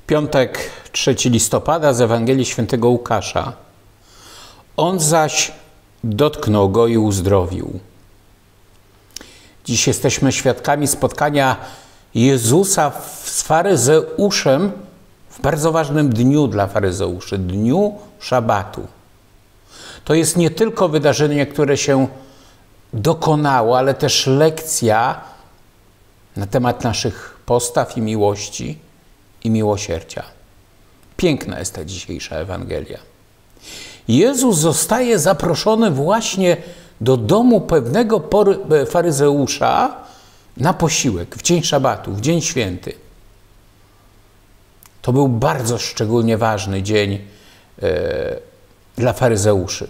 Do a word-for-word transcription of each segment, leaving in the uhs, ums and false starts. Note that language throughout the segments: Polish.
Piątek, trzeciego listopada z Ewangelii Świętego Łukasza. On zaś dotknął go i uzdrowił. Dziś jesteśmy świadkami spotkania Jezusa z faryzeuszem w bardzo ważnym dniu dla faryzeuszy, dniu szabatu. To jest nie tylko wydarzenie, które się dokonało, ale też lekcja na temat naszych postaw i miłości i miłosierdzia. Piękna jest ta dzisiejsza Ewangelia. Jezus zostaje zaproszony właśnie do domu pewnego faryzeusza na posiłek w dzień szabatu, w dzień święty. To był bardzo szczególnie ważny dzień e, dla faryzeuszy,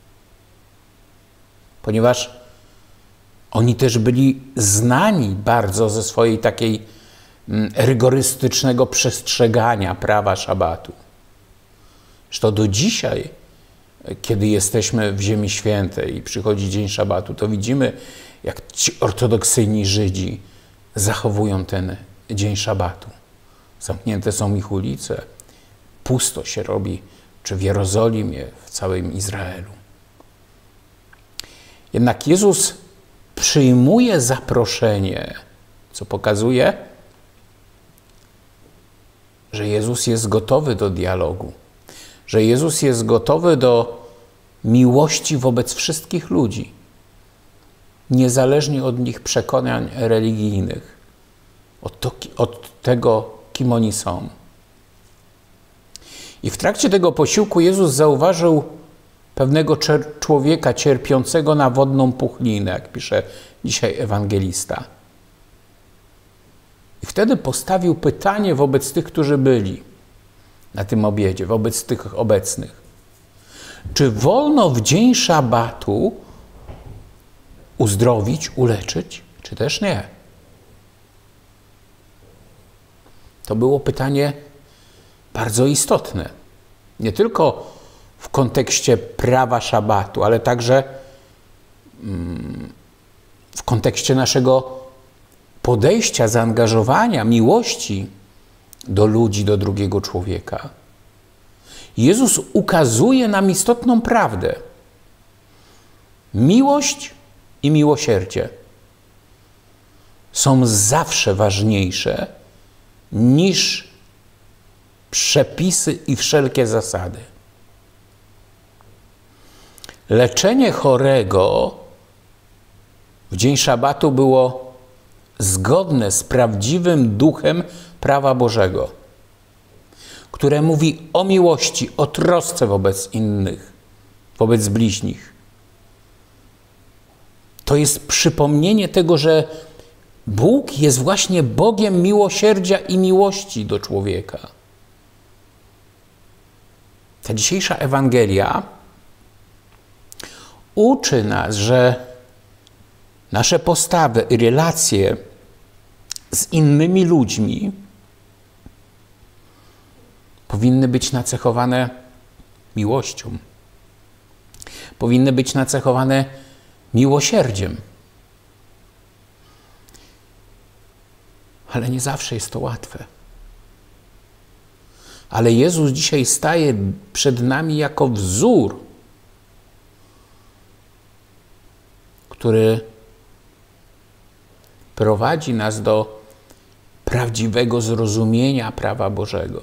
ponieważ oni też byli znani bardzo ze swojej takiej rygorystycznego przestrzegania prawa szabatu. Zresztą do dzisiaj, kiedy jesteśmy w Ziemi Świętej i przychodzi dzień szabatu, to widzimy, jak ci ortodoksyjni Żydzi zachowują ten dzień szabatu. Zamknięte są ich ulice, pusto się robi, czy w Jerozolimie, w całym Izraelu. Jednak Jezus przyjmuje zaproszenie, co pokazuje, że Jezus jest gotowy do dialogu, że Jezus jest gotowy do miłości wobec wszystkich ludzi, niezależnie od nich przekonań religijnych, od, to, od tego, kim oni są. I w trakcie tego posiłku Jezus zauważył pewnego człowieka cierpiącego na wodną puchlinę, jak pisze dzisiaj ewangelista. I wtedy postawił pytanie wobec tych, którzy byli na tym obiedzie, wobec tych obecnych. Czy wolno w dzień szabatu uzdrowić, uleczyć, czy też nie? To było pytanie bardzo istotne. Nie tylko w kontekście prawa szabatu, ale także w kontekście naszego podejścia, zaangażowania, miłości do ludzi, do drugiego człowieka. Jezus ukazuje nam istotną prawdę. Miłość i miłosierdzie są zawsze ważniejsze niż przepisy i wszelkie zasady. Leczenie chorego w dzień szabatu było zgodne z prawdziwym duchem prawa Bożego, które mówi o miłości, o trosce wobec innych, wobec bliźnich. To jest przypomnienie tego, że Bóg jest właśnie Bogiem miłosierdzia i miłości do człowieka. Ta dzisiejsza Ewangelia uczy nas, że nasze postawy i relacje z innymi ludźmi powinny być nacechowane miłością. Powinny być nacechowane miłosierdziem. Ale nie zawsze jest to łatwe. Ale Jezus dzisiaj staje przed nami jako wzór, który prowadzi nas do prawdziwego zrozumienia prawa Bożego.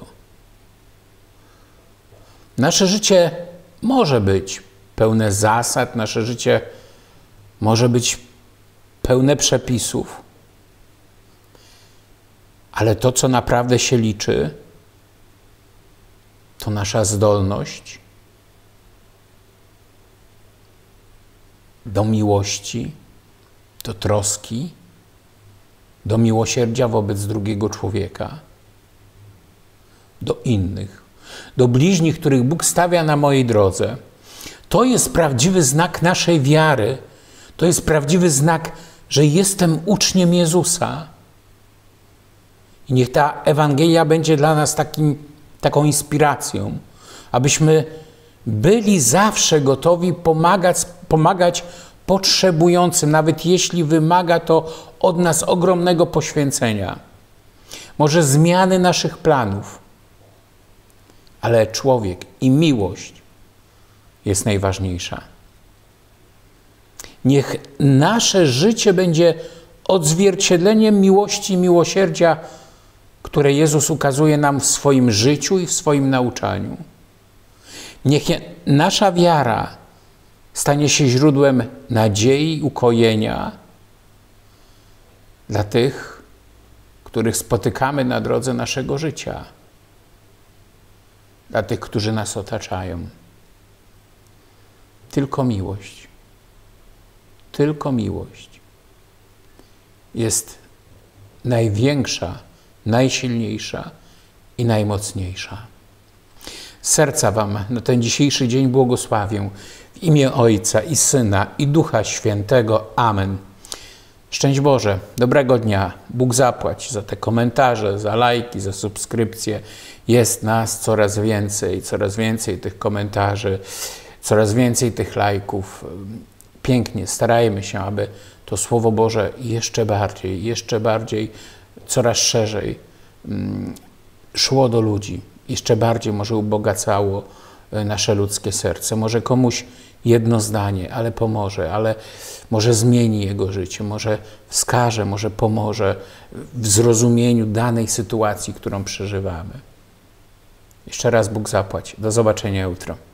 Nasze życie może być pełne zasad, nasze życie może być pełne przepisów, ale to, co naprawdę się liczy, to nasza zdolność do miłości, do troski, do miłosierdzia wobec drugiego człowieka, do innych, do bliźnich, których Bóg stawia na mojej drodze. To jest prawdziwy znak naszej wiary. To jest prawdziwy znak, że jestem uczniem Jezusa. I niech ta Ewangelia będzie dla nas takim, taką inspiracją, abyśmy byli zawsze gotowi pomagać, pomagać potrzebującym, nawet jeśli wymaga to od nas ogromnego poświęcenia. Może zmiany naszych planów, ale człowiek i miłość jest najważniejsza. Niech nasze życie będzie odzwierciedleniem miłości i miłosierdzia, które Jezus ukazuje nam w swoim życiu i w swoim nauczaniu. Niech nasza wiara stanie się źródłem nadziei i ukojenia dla tych, których spotykamy na drodze naszego życia, dla tych, którzy nas otaczają. Tylko miłość, tylko miłość jest największa, najsilniejsza i najmocniejsza. Z serca Wam na ten dzisiejszy dzień błogosławię w imię Ojca i Syna i Ducha Świętego. Amen. Szczęść Boże, dobrego dnia. Bóg zapłać za te komentarze, za lajki, za subskrypcje. Jest nas coraz więcej, coraz więcej tych komentarzy, coraz więcej tych lajków. Pięknie, starajmy się, aby to Słowo Boże jeszcze bardziej, jeszcze bardziej, coraz szerzej szło do ludzi. Jeszcze bardziej może ubogacało nasze ludzkie serce. Może komuś jedno zdanie, ale pomoże, ale może zmieni jego życie, może wskaże, może pomoże w zrozumieniu danej sytuacji, którą przeżywamy. Jeszcze raz Bóg zapłać. Do zobaczenia jutro.